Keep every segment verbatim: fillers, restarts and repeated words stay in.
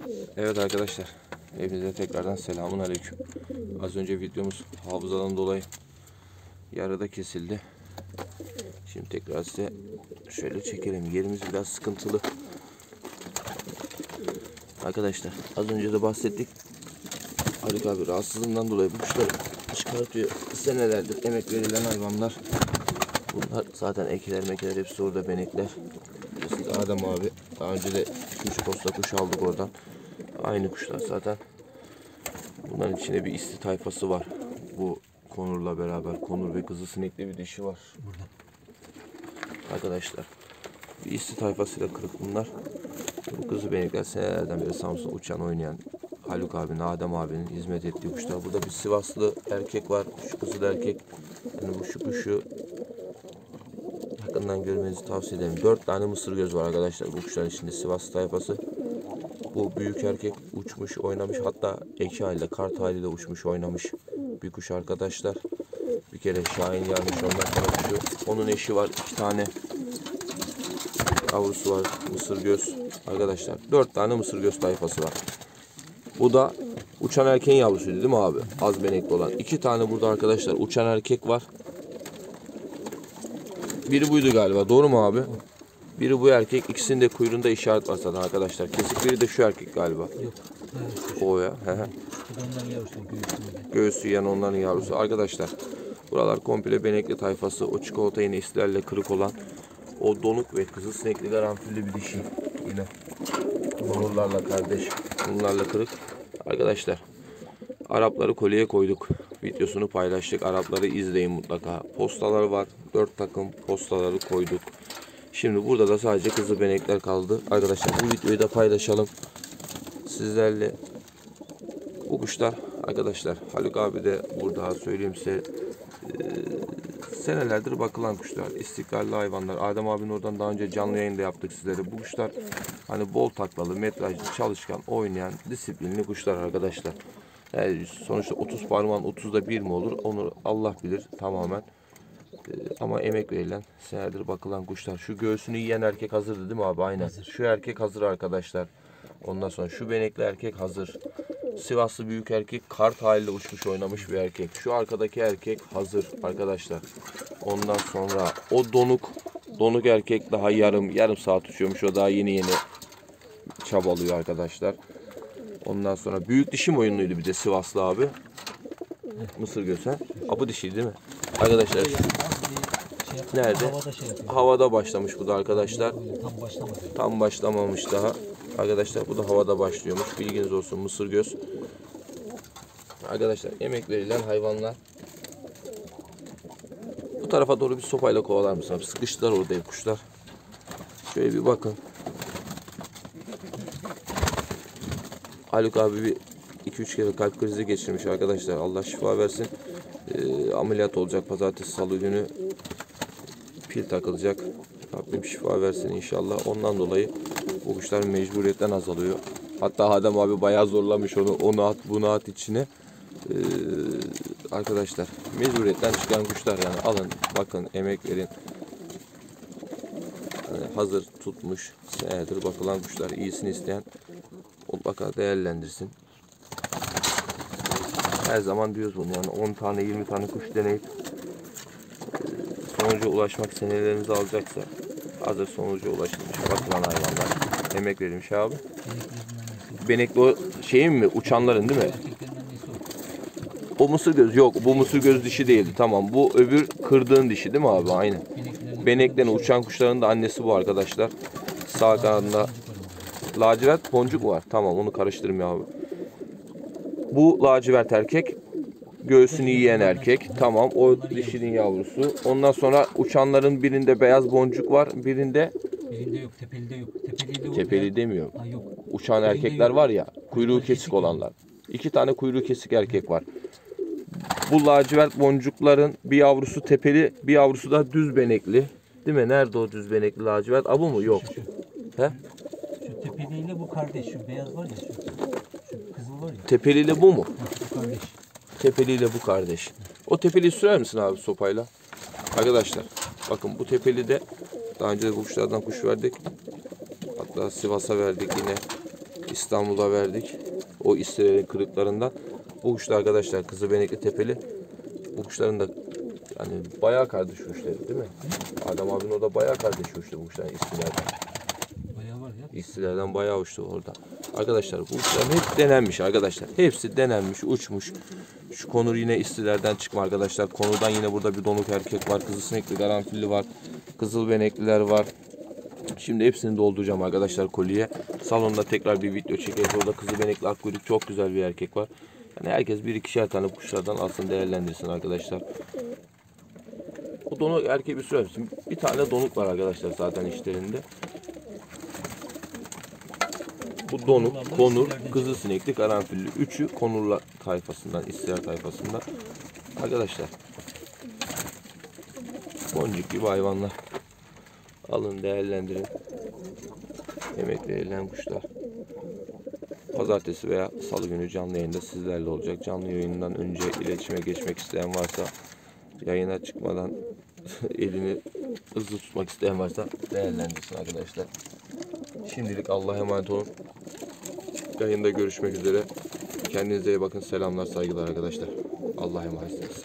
Evet arkadaşlar, hepinize tekrardan selamun aleyküm. Az önce videomuz hafızadan dolayı yarıda kesildi. Şimdi tekrar size şöyle çekelim. Yerimiz biraz sıkıntılı. Arkadaşlar az önce de bahsettik. Haluk abi rahatsızlığından dolayı bu kuşları çıkartıyor. Senelerdir emek verilen hayvanlar. Bunlar zaten ekiler mekiler hepsi orada, benekler. Burası da Adem abi. Daha önce de üç posta kuş aldık oradan. Aynı kuşlar zaten. Bunların içinde bir isti tayfası var. Bu konurla beraber. Konur ve kızı sinekli bir dişi var. Burada. Arkadaşlar. Bir isti tayfasıyla kırık bunlar. Bu kızı benekler senelerden beri Samsun'da uçan oynayan Haluk abinin, Adem abinin hizmet ettiği kuşlar. Burada bir Sivaslı erkek var. Şu kızıl erkek. Yani bu şu kuşu yakından görmenizi tavsiye ederim. Dört tane mısır göz var arkadaşlar bu kuşların içinde, Sivas tayfası. Bu büyük erkek uçmuş oynamış, hatta eki haliyle kart haliyle uçmuş oynamış bir kuş arkadaşlar. Bir kere Şahin gelmiş ondan sonra kuşu. Onun eşi var, iki tane yavrusu var, mısır göz arkadaşlar. Dört tane mısır göz tayfası var. Bu da uçan erkeğin yavrusuydu değil mi abi? Az benekli olan. İki tane burada arkadaşlar uçan erkek var. Biri buydu galiba, doğru mu abi? Biri bu erkek, ikisinin de kuyruğunda işaret var zaten arkadaşlar. Kesik biri de şu erkek galiba. Yok. O ya. Göğüsü yani onların yavrusu. Arkadaşlar buralar komple benekli tayfası. O çikolata yine istilerle kırık olan, o donuk ve kızıl sinekli karanfilli bir dişi. Yine bunlarla kardeş. Bunlarla kırık. Arkadaşlar Arapları kolyeye koyduk. Videosunu paylaştık. Arapları izleyin mutlaka. Postalar var. Dört takım postaları koyduk. Şimdi burada da sadece kızıl benekler kaldı. Arkadaşlar bu videoyu da paylaşalım sizlerle. Bu kuşlar arkadaşlar, Haluk abi de burada söyleyeyim size, e, senelerdir bakılan kuşlar. İstikrarlı hayvanlar. Adem abinin oradan daha önce canlı yayında yaptık sizlere. Bu kuşlar hani bol taklalı, metrajlı, çalışkan, oynayan, disiplinli kuşlar arkadaşlar. Yani sonuçta otuz parmağın otuzda bir mi olur? Onu Allah bilir tamamen. Ama emek verilen, senelerdir bakılan kuşlar. Şu göğsünü yiyen erkek hazırdı değil mi abi? Aynen. Hazır. Şu erkek hazır arkadaşlar. Ondan sonra şu benekli erkek hazır. Sivaslı büyük erkek kart haliyle uçmuş oynamış bir erkek. Şu arkadaki erkek hazır arkadaşlar. Ondan sonra o donuk donuk erkek daha yarım yarım saat uçuyormuş. O daha yeni yeni çabalıyor arkadaşlar. Ondan sonra büyük dişim oyunluydu bir de Sivaslı abi. Mısır gösen. Abi dişi değil mi? Arkadaşlar nerede? Havada, şey havada başlamış bu da arkadaşlar. Tam başlamadı. Tam başlamamış daha. Arkadaşlar bu da havada başlıyormuş. Bilginiz olsun, mısır göz. Arkadaşlar emek verilen hayvanlar. Bu tarafa doğru bir sopayla kovalar mısın? Sıkıştılar orada ev kuşlar. Şöyle bir bakın. Haluk abi bir iki üç kere kalp krizi geçirmiş arkadaşlar. Allah şifa versin. Ee, ameliyat olacak pazartesi salı günü. Pil takılacak. Rabbim şifa versin inşallah. Ondan dolayı bu kuşlar mecburiyetten azalıyor. Hatta Adem abi bayağı zorlamış onu. Onu at bunu at içine. Ee, arkadaşlar mecburiyetten çıkan kuşlar yani. Alın bakın, emek verin. Yani hazır tutmuş senedir bakılan kuşlar. İyisini isteyen mutlaka değerlendirsin. Her zaman diyoruz bunu yani, on tane yirmi tane kuş deneyip sonuca ulaşmak senelerinizi alacaksa hazır sonuca ulaşılmış bakılan hayvanlar, emek verilmiş abi. Benekli o şeyin mi, uçanların değil mi? O mısır göz yok, bu mısır göz dişi değildi, tamam, bu öbür kırdığın dişi değil mi abi? Aynen. Beneklerin uçan kuşların da annesi bu arkadaşlar. Sağ kanadında lacivert boncuk var, tamam, onu karıştırmıyor abi. Bu lacivert erkek, göğsünü yiyen erkek. Tamam, o dişinin yavrusu. Ondan sonra uçanların birinde beyaz boncuk var. Birinde birinde yok, tepelide yok. Tepelide yok. Tepeli demiyor. Ha, yok. Uçan Tepelide erkekler yok. var ya, kuyruğu kesik olanlar. İki tane kuyruğu kesik erkek var. Bu lacivert boncukların bir yavrusu tepeli, bir yavrusu da düz benekli. Değil mi? Nerede o düz benekli lacivert? Abu mu? Yok. Şu, şu. He? Şu tepeliyle bu kardeş. Şu beyaz var ya, şu. Şu kızıl var ya. Tepeliyle bu mu? Bu kardeş. Tepeliyle bu kardeş. O tepeliyi sürer misin abi sopayla? Arkadaşlar bakın, bu tepeli de daha önce de bu kuşlardan kuş verdik. Hatta Sivas'a verdik yine. İstanbul'a verdik. O istelerin kırıklarından. Bu kuşlar arkadaşlar kızı benekli tepeli. Bu kuşların da yani bayağı kardeş kuşları değil mi? Adem abinin orada bayağı kardeş kuşları bu kuşların istilerden. Bayağı var ya. İstilerden bayağı uçtu orada. Arkadaşlar bu kuşların hep denenmiş arkadaşlar. Hepsi denenmiş, uçmuş. Şu konur yine istilerden çıkma arkadaşlar. Konudan yine burada bir donuk erkek var. Kızıl sinekli, karanfilli var. Kızıl benekliler var. Şimdi hepsini dolduracağım arkadaşlar koliye. Salonda tekrar bir video çekeriz. Orada kızıl benekli akkuyruk çok güzel bir erkek var. Yani herkes bir ikişer tane kuşlardan alsın, değerlendirsin arkadaşlar. O donuk erkeği bir sürer misin? Bir tane donuk var arkadaşlar zaten işlerinde. Bu donuk, konur, kızıl sinekli, karanfilli. Üçü konurla tayfasından, istiyer tayfasından. Arkadaşlar. Boncuk gibi hayvanlar. Alın, değerlendirin. Emekli verilen kuşlar. Pazartesi veya salı günü canlı yayında sizlerle olacak. Canlı yayından önce iletişime geçmek isteyen varsa, yayına çıkmadan elini hızlı tutmak isteyen varsa değerlendirsin arkadaşlar. Şimdilik Allah'a emanet olun. Yayında görüşmek üzere. Kendinize iyi bakın. Selamlar, saygılar arkadaşlar. Allah'a emanetsiniz.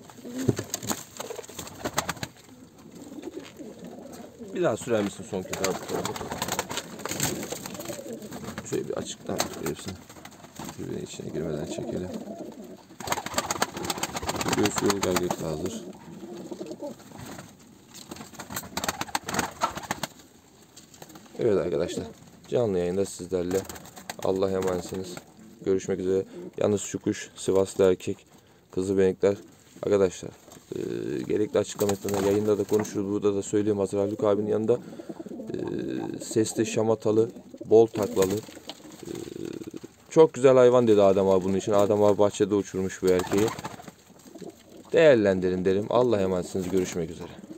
Bir daha sürer misin son kez abi? Şöyle bir açıktan hepsini birbirinin içine girmeden çekelim. Göğüs yolu erkek de hazır. Evet arkadaşlar. Canlı yayında sizlerle. Allah'a emanetsiniz. Görüşmek üzere. Yalnız şu kuş Sivaslı erkek. Kızı benekler. Arkadaşlar e, gerekli açıklamalarına yayında da konuşuruz. Burada da söyleyeyim. Hazır Haluk abinin yanında e, sesli, şamatalı, bol taklalı. E, çok güzel hayvan dedi Adem abi bunun için. Adem abi bahçede uçurmuş bu erkeği. Değerlendirin derim. Allah'a emanetsiniz. Görüşmek üzere.